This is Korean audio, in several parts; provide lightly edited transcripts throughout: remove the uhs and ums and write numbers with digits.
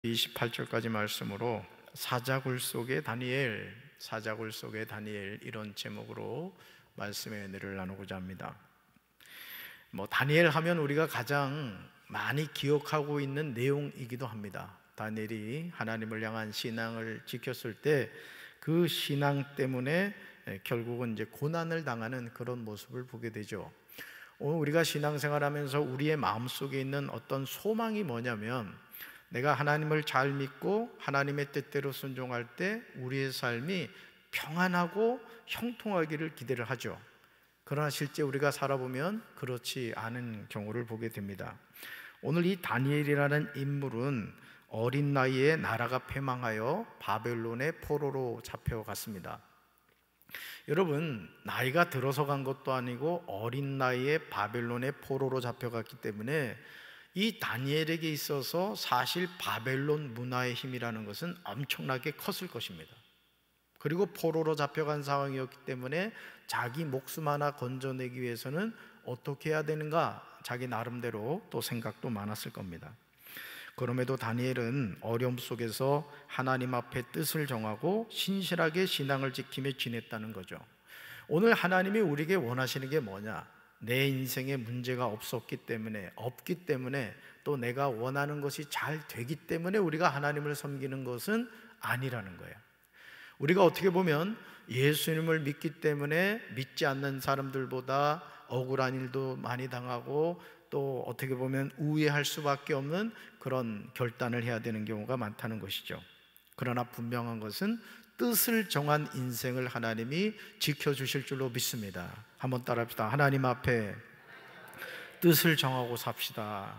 28절까지 말씀으로 사자굴 속의 다니엘, 사자굴 속의 다니엘, 이런 제목으로 말씀의 은혜를 나누고자 합니다. 다니엘 하면 우리가 가장 많이 기억하고 있는 내용이기도 합니다. 다니엘이 하나님을 향한 신앙을 지켰을 때 그 신앙 때문에 결국은 이제 고난을 당하는 그런 모습을 보게 되죠. 오늘 우리가 신앙생활하면서 우리의 마음속에 있는 어떤 소망이 뭐냐면, 내가 하나님을 잘 믿고 하나님의 뜻대로 순종할 때 우리의 삶이 평안하고 형통하기를 기대를 하죠. 그러나 실제 우리가 살아보면 그렇지 않은 경우를 보게 됩니다. 오늘 이 다니엘이라는 인물은 어린 나이에 나라가 패망하여 바벨론의 포로로 잡혀갔습니다. 여러분, 나이가 들어서 간 것도 아니고 어린 나이에 바벨론의 포로로 잡혀갔기 때문에 이 다니엘에게 있어서 사실 바벨론 문화의 힘이라는 것은 엄청나게 컸을 것입니다. 그리고 포로로 잡혀간 상황이었기 때문에 자기 목숨 하나 건져내기 위해서는 어떻게 해야 되는가, 자기 나름대로 또 생각도 많았을 겁니다. 그럼에도 다니엘은 어려움 속에서 하나님 앞에 뜻을 정하고 신실하게 신앙을 지키며 지냈다는 거죠. 오늘 하나님이 우리에게 원하시는 게 뭐냐? 내 인생에 문제가 없기 때문에 또 내가 원하는 것이 잘 되기 때문에 우리가 하나님을 섬기는 것은 아니라는 거예요. 우리가 어떻게 보면 예수님을 믿기 때문에 믿지 않는 사람들보다 억울한 일도 많이 당하고 또 어떻게 보면 우회할 수밖에 없는 그런 결단을 해야 되는 경우가 많다는 것이죠. 그러나 분명한 것은 뜻을 정한 인생을 하나님이 지켜주실 줄로 믿습니다. 한번 따라합시다. 하나님 앞에 뜻을 정하고 삽시다.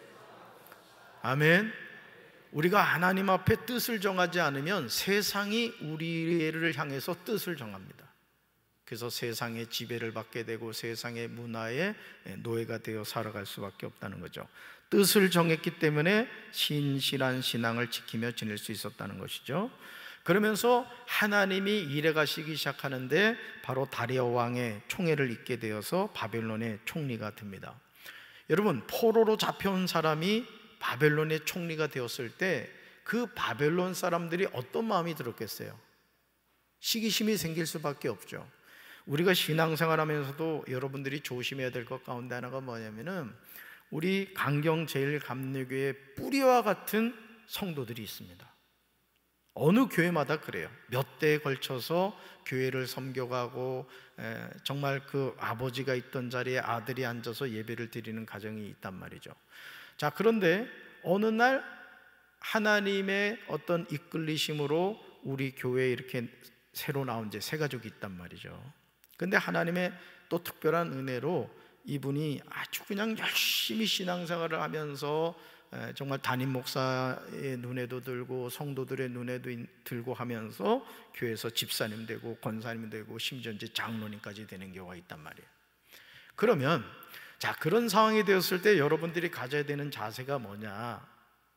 아멘. 우리가 하나님 앞에 뜻을 정하지 않으면 세상이 우리를 향해서 뜻을 정합니다. 그래서 세상의 지배를 받게 되고 세상의 문화의 노예가 되어 살아갈 수밖에 없다는 거죠. 뜻을 정했기 때문에 신실한 신앙을 지키며 지낼 수 있었다는 것이죠. 그러면서 하나님이 일해가시기 시작하는데 바로 다리아 왕의 총애를 입게 되어서 바벨론의 총리가 됩니다. 여러분, 포로로 잡혀온 사람이 바벨론의 총리가 되었을 때 그 바벨론 사람들이 어떤 마음이 들었겠어요? 시기심이 생길 수밖에 없죠. 우리가 신앙생활하면서도 여러분들이 조심해야 될 것 가운데 하나가 뭐냐면은, 우리 강경제일감리교의 뿌리와 같은 성도들이 있습니다. 어느 교회마다 그래요. 몇 대에 걸쳐서 교회를 섬겨가고 정말 그 아버지가 있던 자리에 아들이 앉아서 예배를 드리는 가정이 있단 말이죠. 자, 그런데 어느 날 하나님의 어떤 이끌리심으로 우리 교회에 이렇게 새로 나온 새 가족이 있단 말이죠. 근데 하나님의 또 특별한 은혜로 이분이 아주 그냥 열심히 신앙생활을 하면서 정말 담임 목사의 눈에도 들고 성도들의 눈에도 들고 하면서 교회에서 집사님 되고 권사님 되고 심지어 이제 장로님까지 되는 경우가 있단 말이에요. 그러면 자, 그런 상황이 되었을 때 여러분들이 가져야 되는 자세가 뭐냐?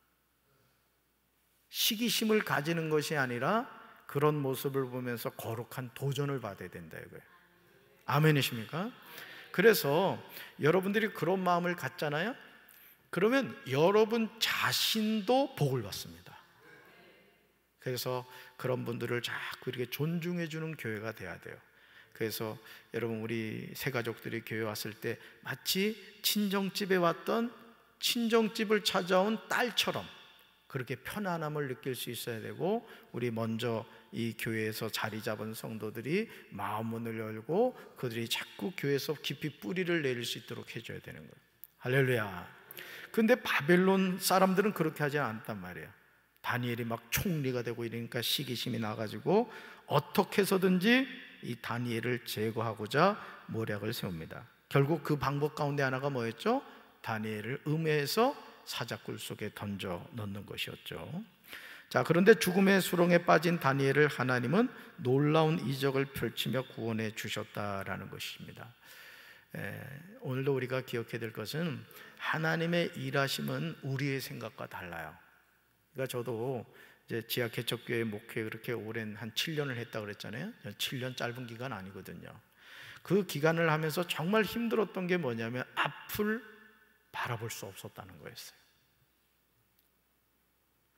시기심을 가지는 것이 아니라 그런 모습을 보면서 거룩한 도전을 받아야 된다 이거예요. 아멘이십니까? 그래서 여러분들이 그런 마음을 갖잖아요. 그러면 여러분 자신도 복을 받습니다. 그래서 그런 분들을 자꾸 이렇게 존중해 주는 교회가 돼야 돼요. 그래서 여러분, 우리 새 가족들이 교회 왔을 때 마치 친정집에 왔던 친정집을 찾아온 딸처럼 그렇게 편안함을 느낄 수 있어야 되고, 우리 먼저 이 교회에서 자리 잡은 성도들이 마음문을 열고 그들이 자꾸 교회에서 깊이 뿌리를 내릴 수 있도록 해줘야 되는 거예요. 할렐루야. 근데 바벨론 사람들은 그렇게 하지 않았단 말이에요. 다니엘이 막 총리가 되고 이러니까 시기심이 나가지고 어떻게 해서든지 이 다니엘을 제거하고자 모략을 세웁니다. 결국 그 방법 가운데 하나가 뭐였죠? 다니엘을 음해해서 사자굴 속에 던져 넣는 것이었죠. 자, 그런데 죽음의 수렁에 빠진 다니엘을 하나님은 놀라운 이적을 펼치며 구원해 주셨다라는 것입니다. 오늘도 우리가 기억해야 될 것은 하나님의 일하심은 우리의 생각과 달라요. 그러니까 저도 이제 지하개척교회 목회 그렇게 오랜 한 7년을 했다고 그랬잖아요. 7년 짧은 기간 아니거든요. 그 기간을 하면서 정말 힘들었던 게 뭐냐면 앞을 바라볼 수 없었다는 거였어요.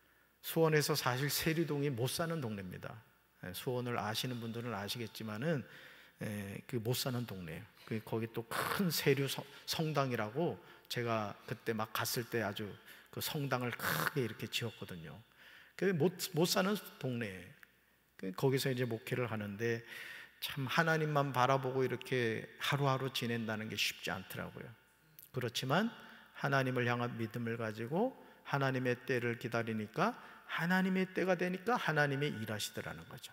수원에서 사실 세리동이 못 사는 동네입니다. 수원을 아시는 분들은 아시겠지만은 그 못 사는 동네예요. 거기 또 큰 세류 성당이라고 제가 그때 막 갔을 때 아주 그 성당을 크게 이렇게 지었거든요. 못 사는 동네에 거기서 이제 목회를 하는데 참 하나님만 바라보고 이렇게 하루하루 지낸다는 게 쉽지 않더라고요. 그렇지만 하나님을 향한 믿음을 가지고 하나님의 때를 기다리니까 하나님의 때가 되니까 하나님이 일하시더라는 거죠.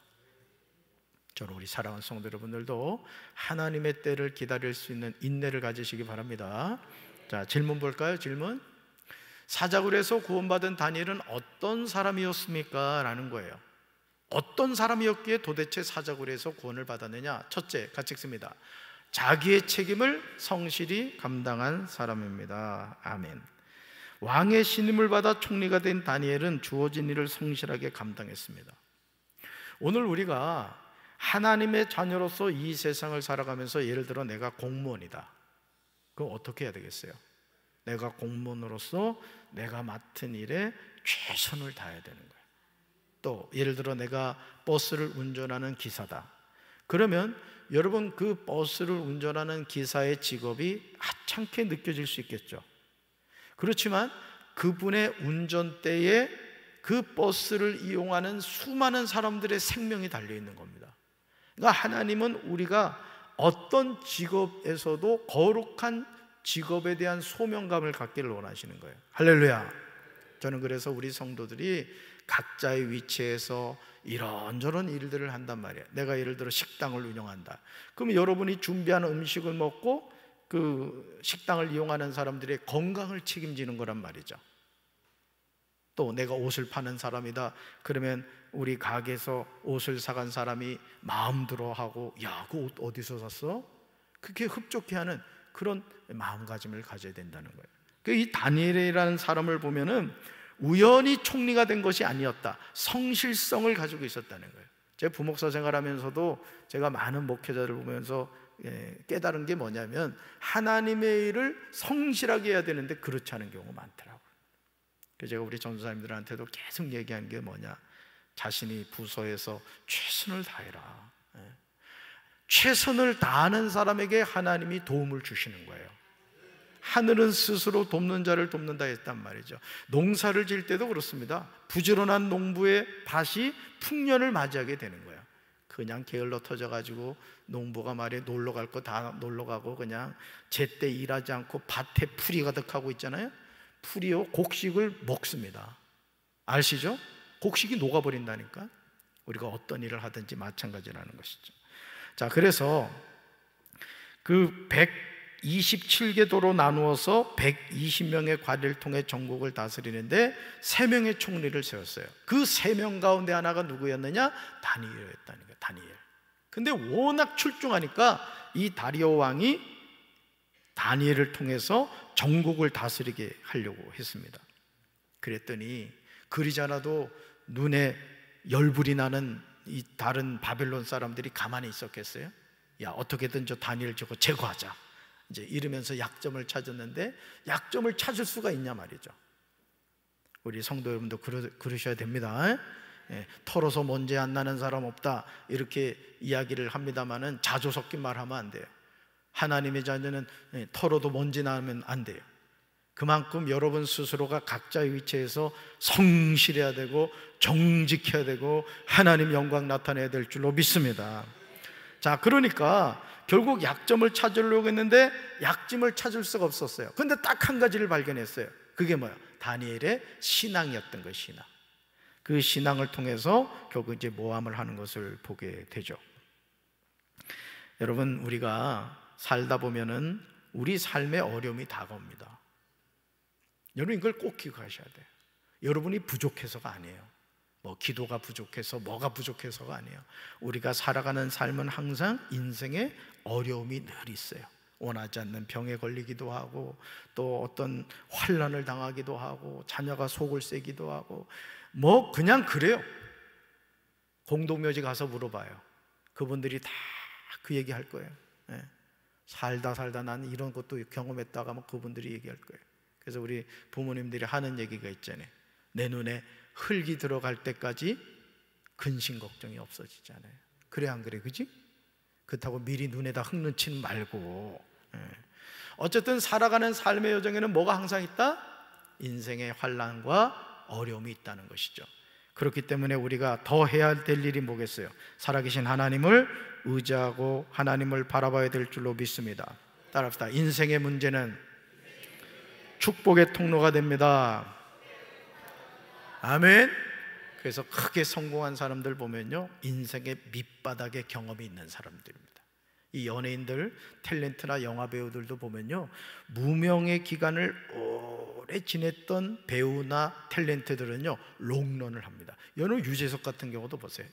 저는 우리 사랑하는 성도 여러분들도 하나님의 때를 기다릴 수 있는 인내를 가지시기 바랍니다. 자, 질문 볼까요? 질문. 사자굴에서 구원받은 다니엘은 어떤 사람이었습니까? 라는 거예요. 어떤 사람이었기에 도대체 사자굴에서 구원을 받았느냐? 첫째, 같이 읽습니다. 자기의 책임을 성실히 감당한 사람입니다. 아멘. 왕의 신임을 받아 총리가 된 다니엘은 주어진 일을 성실하게 감당했습니다. 오늘 우리가 하나님의 자녀로서 이 세상을 살아가면서 예를 들어 내가 공무원이다. 그럼 어떻게 해야 되겠어요? 내가 공무원으로서 내가 맡은 일에 최선을 다해야 되는 거예요. 또 예를 들어 내가 버스를 운전하는 기사다. 그러면 여러분 그 버스를 운전하는 기사의 직업이 하찮게 느껴질 수 있겠죠. 그렇지만 그분의 운전대에 그 버스를 이용하는 수많은 사람들의 생명이 달려있는 겁니다. 그러니까 하나님은 우리가 어떤 직업에서도 거룩한 직업에 대한 소명감을 갖기를 원하시는 거예요. 할렐루야. 저는 그래서 우리 성도들이 각자의 위치에서 이런저런 일들을 한단 말이에요. 내가 예를 들어 식당을 운영한다. 그럼 여러분이 준비하는 음식을 먹고 그 식당을 이용하는 사람들의 건강을 책임지는 거란 말이죠. 또 내가 옷을 파는 사람이다. 그러면 우리 가게에서 옷을 사간 사람이 마음 들어하고 야, 그 옷 어디서 샀어? 그렇게 흡족해 하는 그런 마음가짐을 가져야 된다는 거예요. 이 다니엘이라는 사람을 보면은 우연히 총리가 된 것이 아니었다. 성실성을 가지고 있었다는 거예요. 제가 부목사 생활하면서도 제가 많은 목회자를 보면서 깨달은 게 뭐냐면 하나님의 일을 성실하게 해야 되는데 그렇지 않은 경우가 많더라고요. 그래서 제가 우리 전도사님들한테도 계속 얘기한 게 뭐냐, 자신이 부서에서 최선을 다해라. 최선을 다하는 사람에게 하나님이 도움을 주시는 거예요. 하늘은 스스로 돕는 자를 돕는다 했단 말이죠. 농사를 지을 때도 그렇습니다. 부지런한 농부의 밭이 풍년을 맞이하게 되는 거예요. 그냥 게을러 터져가지고 농부가 말이에요, 놀러 갈 거 다 놀러 가고 그냥 제때 일하지 않고 밭에 풀이 가득하고 있잖아요. 풀이요 곡식을 먹습니다. 아시죠? 곡식이 녹아버린다니까. 우리가 어떤 일을 하든지 마찬가지라는 것이죠. 자, 그래서 그 127개 도로 나누어서 120명의 관리를 통해 전국을 다스리는데 3명의 총리를 세웠어요. 그 3명 가운데 하나가 누구였느냐? 다니엘이었다는 거예요. 다니엘. 근데 워낙 출중하니까 이 다리오 왕이 다니엘을 통해서 전국을 다스리게 하려고 했습니다. 그랬더니 그러잖아도 눈에 열불이 나는 이 다른 바벨론 사람들이 가만히 있었겠어요? 야, 어떻게든 저 다니엘 저거 제거하자. 이제 이러면서 약점을 찾았는데 약점을 찾을 수가 있냐 말이죠. 우리 성도 여러분도 그러셔야 됩니다. 털어서 먼지 안 나는 사람 없다 이렇게 이야기를 합니다만은 자조 섞인 말 하면 안 돼요. 하나님의 자녀는 털어도 먼지 나면 안 돼요. 그만큼 여러분 스스로가 각자의 위치에서 성실해야 되고 정직해야 되고 하나님 영광 나타내야 될 줄로 믿습니다. 자, 그러니까 결국 약점을 찾으려고 했는데 약점을 찾을 수가 없었어요. 근데 딱 한 가지를 발견했어요. 그게 뭐야? 다니엘의 신앙이었던 거예요. 신앙. 그 신앙을 통해서 결국 이제 모함을 하는 것을 보게 되죠. 여러분, 우리가 살다 보면은 우리 삶의 어려움이 다가옵니다. 여러분, 이걸 꼭 기억하셔야 돼요. 여러분이 부족해서가 아니에요. 뭐 기도가 부족해서 뭐가 부족해서가 아니에요. 우리가 살아가는 삶은 항상 인생에 어려움이 늘 있어요. 원하지 않는 병에 걸리기도 하고 또 어떤 환난을 당하기도 하고 자녀가 속을 새기도 하고 뭐 그냥 그래요. 공동묘지 가서 물어봐요. 그분들이 다 그 얘기 할 거예요. 살다 나는 이런 것도 경험했다가 막 그분들이 얘기할 거예요. 그래서 우리 부모님들이 하는 얘기가 있잖아요. 내 눈에 흙이 들어갈 때까지 근심 걱정이 없어지잖아요. 그래 안 그래? 그지? 그렇다고 미리 눈에다 흙 넣지는 말고. 어쨌든 살아가는 삶의 여정에는 뭐가 항상 있다? 인생의 환난과 어려움이 있다는 것이죠. 그렇기 때문에 우리가 더 해야 될 일이 뭐겠어요? 살아계신 하나님을 의지하고 하나님을 바라봐야 될 줄로 믿습니다. 따라합시다. 인생의 문제는 축복의 통로가 됩니다. 아멘. 그래서 크게 성공한 사람들 보면요, 인생의 밑바닥의 경험이 있는 사람들입니다. 이 연예인들, 탤런트나 영화 배우들도 보면요, 무명의 기간을 오래 지냈던 배우나 탤런트들은요 롱런을 합니다. 여러분 유재석 같은 경우도 보세요.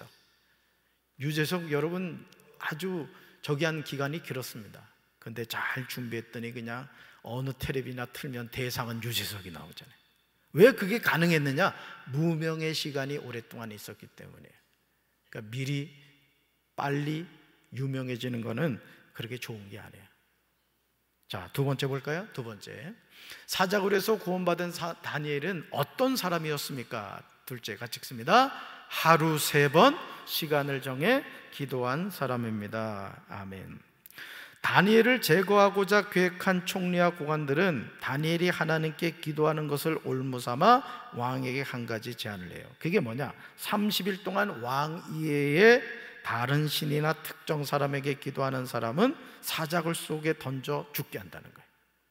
유재석 여러분 아주 한 기간이 길었습니다. 근데 잘 준비했더니 그냥 어느 텔레비나 틀면 대상은 유재석이 나오잖아요. 왜 그게 가능했느냐? 무명의 시간이 오랫동안 있었기 때문에. 그러니까 미리 빨리 유명해지는 거는 그렇게 좋은 게 아니에요. 자, 두 번째 볼까요? 두 번째, 사자굴에서 구원받은 다니엘은 어떤 사람이었습니까? 둘째 같이 읽습니다. 하루 3번 시간을 정해 기도한 사람입니다. 아멘. 다니엘을 제거하고자 계획한 총리와 고관들은 다니엘이 하나님께 기도하는 것을 올무삼아 왕에게 한 가지 제안을 해요. 그게 뭐냐? 30일 동안 왕 이외에 다른 신이나 특정 사람에게 기도하는 사람은 사자굴 속에 던져 죽게 한다는 거예요.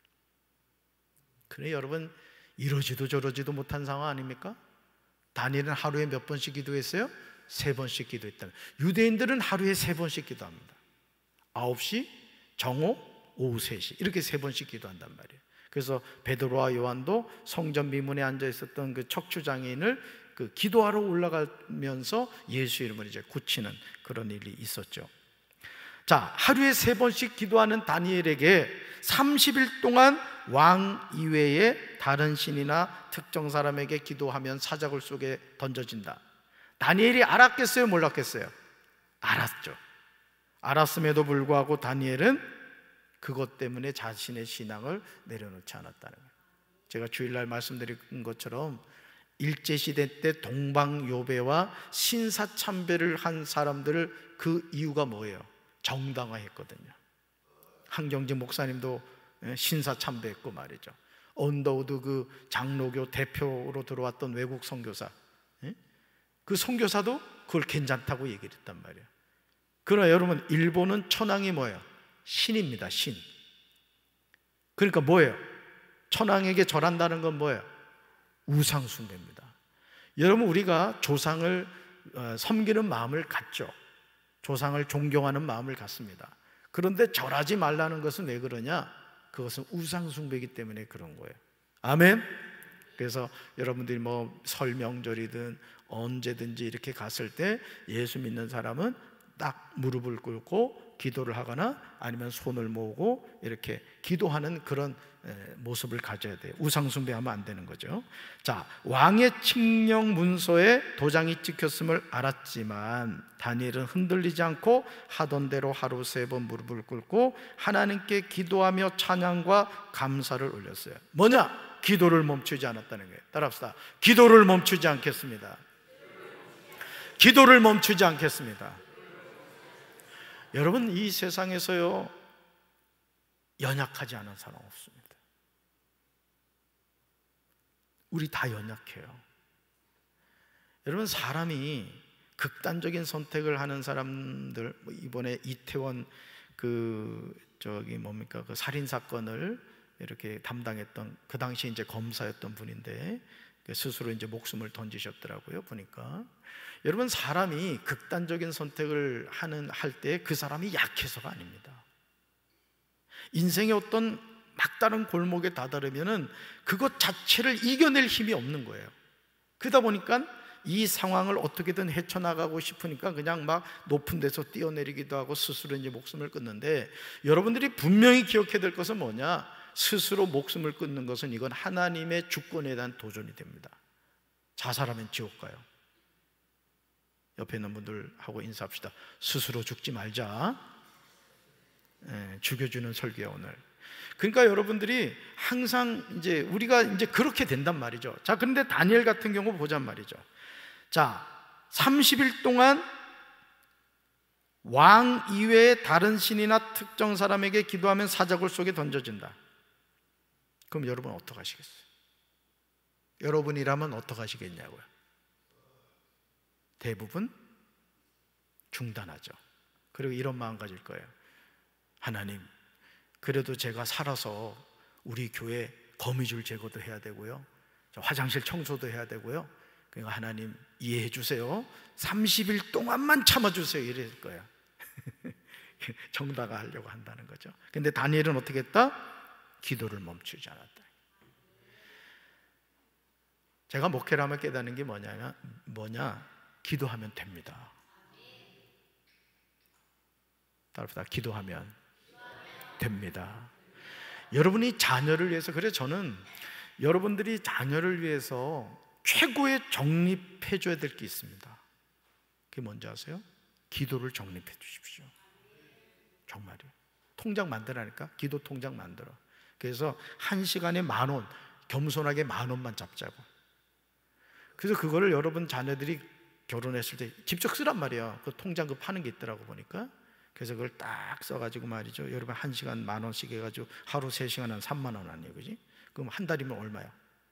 그래 여러분, 이러지도 저러지도 못한 상황 아닙니까? 다니엘은 하루에 몇 번씩 기도했어요? 3번씩 기도했다. 유대인들은 하루에 3번씩 기도합니다. 9시, 정오, 오후 3시 이렇게 3번씩 기도한단 말이에요. 그래서 베드로와 요한도 성전 미문에 앉아 있었던 그 척추장애인을 그 기도하러 올라가면서 예수 이름을 이제 고치는 그런 일이 있었죠. 자, 하루에 3번씩 기도하는 다니엘에게 30일 동안 왕 이외에 다른 신이나 특정 사람에게 기도하면 사자굴 속에 던져진다. 다니엘이 알았겠어요? 몰랐겠어요? 알았죠. 알았음에도 불구하고 다니엘은 그것 때문에 자신의 신앙을 내려놓지 않았다는 거예요. 제가 주일날 말씀드린 것처럼 일제시대 때 동방요배와 신사참배를 한 사람들을 그 이유가 뭐예요? 정당화했거든요. 한경직 목사님도 신사참배했고 말이죠. 언더우드 그 장로교 대표로 들어왔던 외국 선교사, 그 선교사도 그걸 괜찮다고 얘기를 했단 말이에요. 그러나 여러분, 일본은 천황이 뭐예요? 신입니다. 신. 그러니까 뭐예요? 천황에게 절한다는 건 뭐예요? 우상숭배입니다. 여러분, 우리가 조상을 섬기는 마음을 갖죠. 조상을 존경하는 마음을 갖습니다. 그런데 절하지 말라는 것은 왜 그러냐? 그것은 우상숭배이기 때문에 그런 거예요. 아멘. 그래서 여러분들이 뭐 설 명절이든 언제든지 이렇게 갔을 때 예수 믿는 사람은 딱 무릎을 꿇고 기도를 하거나 아니면 손을 모으고 이렇게 기도하는 그런 모습을 가져야 돼요. 우상숭배하면 안 되는 거죠. 자, 왕의 칙령 문서에 도장이 찍혔음을 알았지만 다니엘은 흔들리지 않고 하던 대로 하루 3번 무릎을 꿇고 하나님께 기도하며 찬양과 감사를 올렸어요. 뭐냐? 기도를 멈추지 않았다는 거예요. 따라합시다. 기도를 멈추지 않겠습니다. 기도를 멈추지 않겠습니다. 여러분, 이 세상에서요 연약하지 않은 사람 없습니다. 우리 다 연약해요. 여러분, 사람이 극단적인 선택을 하는 사람들, 이번에 이태원 그 살인 사건을 이렇게 담당했던 그 당시 이제 검사였던 분인데 스스로 이제 목숨을 던지셨더라고요. 보니까 여러분, 사람이 극단적인 선택을 할 때 그 사람이 약해서가 아닙니다. 인생의 어떤 막다른 골목에 다다르면은 그것 자체를 이겨낼 힘이 없는 거예요. 그러다 보니까 이 상황을 어떻게든 헤쳐나가고 싶으니까 그냥 막 높은 데서 뛰어내리기도 하고 스스로 이제 목숨을 끊는데, 여러분들이 분명히 기억해야 될 것은 뭐냐? 스스로 목숨을 끊는 것은 이건 하나님의 주권에 대한 도전이 됩니다. 자살하면 지옥 가요. 옆에 있는 분들하고 인사합시다. 스스로 죽지 말자. 죽여주는 설교야 오늘. 그러니까 여러분들이 항상 이제 우리가 이제 그렇게 된단 말이죠. 자, 그런데 다니엘 같은 경우 보잔 말이죠. 자, 30일 동안 왕 이외의 다른 신이나 특정 사람에게 기도하면 사자굴 속에 던져진다. 그럼 여러분 어떡하시겠어요? 여러분이라면 어떡하시겠냐고요? 대부분 중단하죠. 그리고 이런 마음 가질 거예요. 하나님, 그래도 제가 살아서 우리 교회 거미줄 제거도 해야 되고요, 화장실 청소도 해야 되고요, 그러니까 하나님 이해해 주세요. 30일 동안만 참아주세요. 이럴 거예요. 정당화 하려고 한다는 거죠. 근데 다니엘은 어떻게 했다? 기도를 멈추지 않았다. 제가 목회를 하면 깨닫는 게 뭐냐? 기도하면 됩니다. 따라합시다. 기도하면 됩니다. 여러분이 자녀를 위해서, 그래서 저는 여러분들이 자녀를 위해서 최고의 정립해 줘야 될 게 있습니다. 그게 뭔지 아세요? 기도를 정립해 주십시오. 정말이요. 통장 만들라니까. 기도 통장 만들어. 그래서 1시간에 10,000원, 겸손하게 10,000원만 잡자고. 그래서 그거를 여러분 자녀들이 결혼했을 때 직접 쓰란 말이에요. 그 통장 그 파는 게 있더라고 보니까. 그래서 그걸 딱 써가지고 말이죠, 여러분 1시간 10,000원씩 해가지고 하루 3시간 한 30,000원 아니에요, 그지? 그럼 한 달이면 얼마야?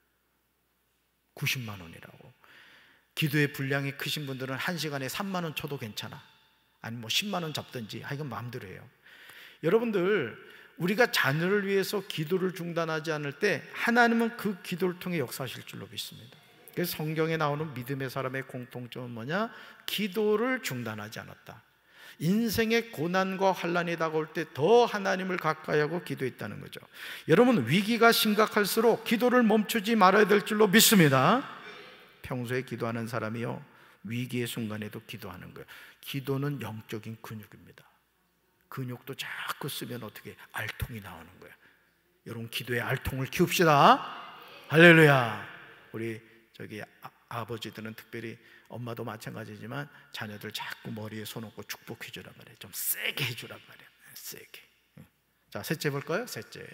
90만 원이라고. 기도의 분량이 크신 분들은 1시간에 3만 원 쳐도 괜찮아. 아니 뭐 10만 원 잡든지, 하여간 마음대로 해요. 여러분들, 우리가 자녀를 위해서 기도를 중단하지 않을 때 하나님은 그 기도를 통해 역사하실 줄로 믿습니다. 그래서 성경에 나오는 믿음의 사람의 공통점은 뭐냐? 기도를 중단하지 않았다. 인생의 고난과 환난이 다가올 때 더 하나님을 가까이 하고 기도했다는 거죠. 여러분, 위기가 심각할수록 기도를 멈추지 말아야 될 줄로 믿습니다. 평소에 기도하는 사람이요, 위기의 순간에도 기도하는 거예요. 기도는 영적인 근육입니다. 근육도 자꾸 쓰면 어떻게 알통이 나오는 거예요. 여러분, 기도의 알통을 키웁시다. 할렐루야. 우리 저기 아버지들은, 특별히 엄마도 마찬가지지만 자녀들 자꾸 머리에 손 얹고 축복해 주란 말이에요. 좀 세게 해주란 말이에요. 세게. 자, 셋째 볼까요? 셋째,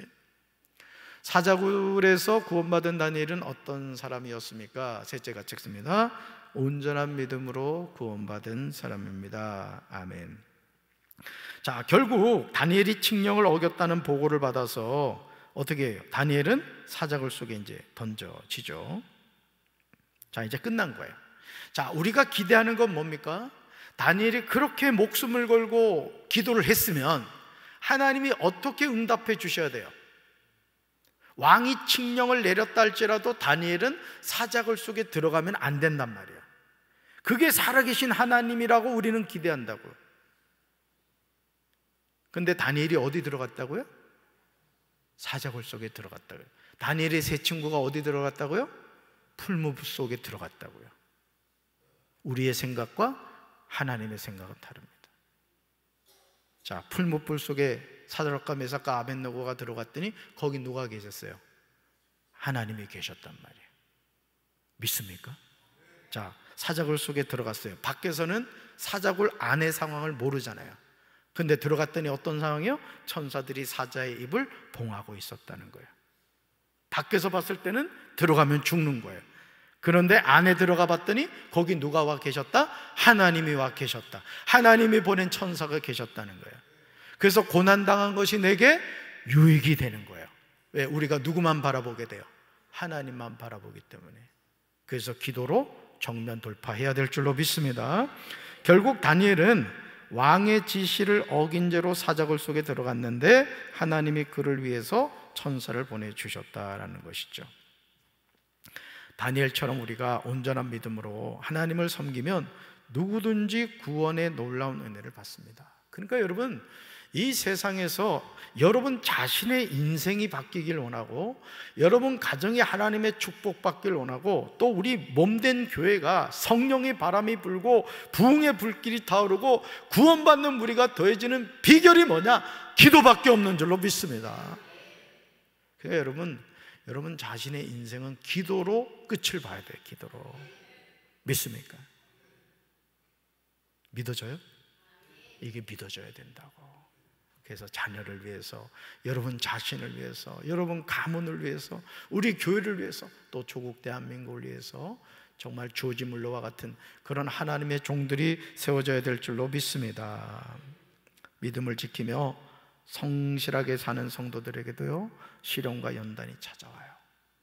사자굴에서 구원받은 다니엘은 어떤 사람이었습니까? 셋째가 찍습니다. 온전한 믿음으로 구원받은 사람입니다. 아멘. 자, 결국 다니엘이 칙령을 어겼다는 보고를 받아서 어떻게 해요? 다니엘은 사자굴 속에 이제 던져지죠. 자, 이제 끝난 거예요. 자, 우리가 기대하는 건 뭡니까? 다니엘이 그렇게 목숨을 걸고 기도를 했으면 하나님이 어떻게 응답해 주셔야 돼요? 왕이 칙령을 내렸다 할지라도 다니엘은 사자굴 속에 들어가면 안 된단 말이에요. 그게 살아계신 하나님이라고 우리는 기대한다고요. 근데 다니엘이 어디 들어갔다고요? 사자굴 속에 들어갔다고요. 다니엘의 세 친구가 어디 들어갔다고요? 풀무불 속에 들어갔다고요. 우리의 생각과 하나님의 생각은 다릅니다. 자, 풀무불 속에 사드락과 메삭과 아벳느고가 들어갔더니 거기 누가 계셨어요? 하나님이 계셨단 말이에요. 믿습니까? 자, 사자굴 속에 들어갔어요. 밖에서는 사자굴 안의 상황을 모르잖아요. 근데 들어갔더니 어떤 상황이요? 천사들이 사자의 입을 봉하고 있었다는 거예요. 밖에서 봤을 때는 들어가면 죽는 거예요. 그런데 안에 들어가 봤더니 거기 누가 와 계셨다? 하나님이 와 계셨다. 하나님이 보낸 천사가 계셨다는 거예요. 그래서 고난당한 것이 내게 유익이 되는 거예요. 왜? 우리가 누구만 바라보게 돼요? 하나님만 바라보기 때문에. 그래서 기도로 정면 돌파해야 될 줄로 믿습니다. 결국 다니엘은 왕의 지시를 어긴 죄로 사자굴 속에 들어갔는데 하나님이 그를 위해서 천사를 보내주셨다라는 것이죠. 다니엘처럼 우리가 온전한 믿음으로 하나님을 섬기면 누구든지 구원의 놀라운 은혜를 받습니다. 그러니까 여러분, 이 세상에서 여러분 자신의 인생이 바뀌길 원하고, 여러분 가정이 하나님의 축복받길 원하고, 또 우리 몸된 교회가 성령의 바람이 불고 부흥의 불길이 타오르고 구원받는 무리가 더해지는 비결이 뭐냐? 기도밖에 없는 줄로 믿습니다. 그러니까 여러분 자신의 인생은 기도로 끝을 봐야 돼요. 기도로. 믿습니까? 믿어져요? 이게 믿어져야 된다고. 그래서 자녀를 위해서, 여러분 자신을 위해서, 여러분 가문을 위해서, 우리 교회를 위해서, 또 조국 대한민국을 위해서 정말 조지물러와 같은 그런 하나님의 종들이 세워져야 될 줄로 믿습니다. 믿음을 지키며 성실하게 사는 성도들에게도요, 시련과 연단이 찾아와요.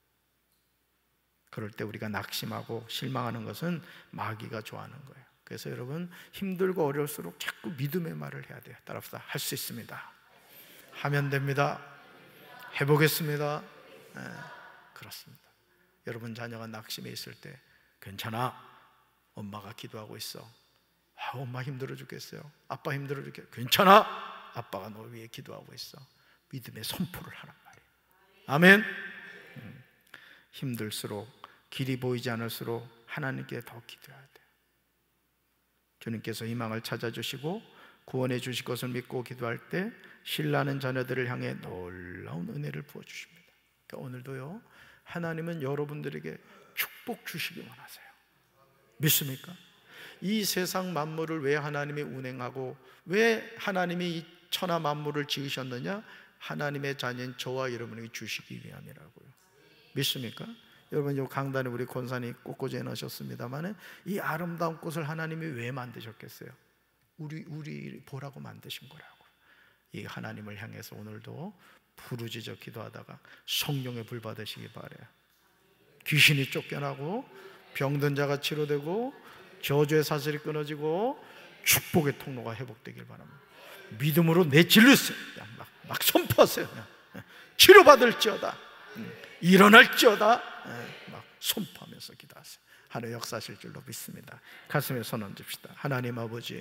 그럴 때 우리가 낙심하고 실망하는 것은 마귀가 좋아하는 거예요. 그래서 여러분, 힘들고 어려울수록 자꾸 믿음의 말을 해야 돼요. 따라합시다. 할 수 있습니다. 하면 됩니다. 해보겠습니다. 네, 그렇습니다. 여러분 자녀가 낙심해 있을 때 괜찮아, 엄마가 기도하고 있어. 엄마 힘들어 죽겠어요. 아빠 힘들어 죽겠어요. 괜찮아, 아빠가 너 위해 기도하고 있어. 믿음의 선포를 하란 말이에요. 아멘. 힘들수록, 길이 보이지 않을수록 하나님께 더 기도해야 돼요. 주님께서 희망을 찾아주시고 구원해 주실 것을 믿고 기도할 때 신라는 자녀들을 향해 놀라운 은혜를 부어주십니다. 그러니까 오늘도요, 하나님은 여러분들에게 축복 주시기 원하세요. 믿습니까? 이 세상 만물을 왜 하나님이 운행하고 왜 하나님이 이 천하 만물을 지으셨느냐? 하나님의 자녀인 저와 여러분에게 주시기 위함이라고요. 믿습니까? 여러분, 이 강단에 우리 권사님 꽃꽂이 해놓으셨습니다만, 이 아름다운 꽃을 하나님이 왜 만드셨겠어요? 우리 보라고 만드신 거라고. 이 하나님을 향해서 오늘도 부르짖어 기도하다가 성령의 불 받으시기 바라요. 귀신이 쫓겨나고 병든 자가 치료되고 저주의 사슬이 끊어지고 축복의 통로가 회복되길 바랍니다. 믿음으로 내질르세요. 막 선포하세요. 치료받을지어다, 일어날지어다, 막 선포하면서 기도하세요. 하나님 역사하실 줄로 믿습니다. 가슴에 손 얹읍시다. 하나님 아버지,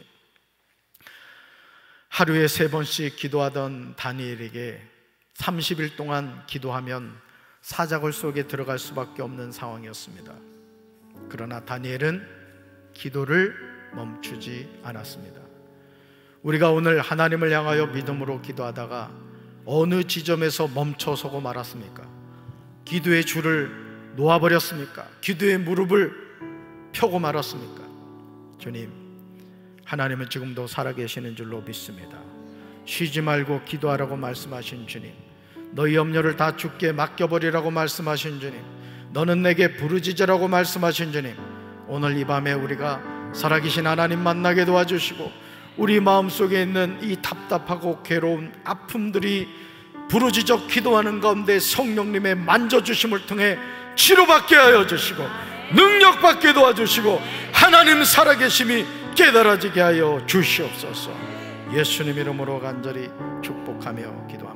하루에 3번씩 기도하던 다니엘에게 30일 동안 기도하면 사자굴 속에 들어갈 수밖에 없는 상황이었습니다. 그러나 다니엘은 기도를 멈추지 않았습니다. 우리가 오늘 하나님을 향하여 믿음으로 기도하다가 어느 지점에서 멈춰서고 말았습니까? 기도의 줄을 놓아버렸습니까? 기도의 무릎을 펴고 말았습니까? 주님, 하나님은 지금도 살아계시는 줄로 믿습니다. 쉬지 말고 기도하라고 말씀하신 주님, 너희 염려를 다 주께 맡겨버리라고 말씀하신 주님, 너는 내게 부르짖으라고 말씀하신 주님, 오늘 이 밤에 우리가 살아계신 하나님 만나게 도와주시고 우리 마음속에 있는 이 답답하고 괴로운 아픔들이 부르짖어 기도하는 가운데 성령님의 만져주심을 통해 치료받게 하여 주시고 능력받게 도와주시고 하나님 살아계심이 깨달아지게 하여 주시옵소서. 예수님 이름으로 간절히 축복하며 기도합니다.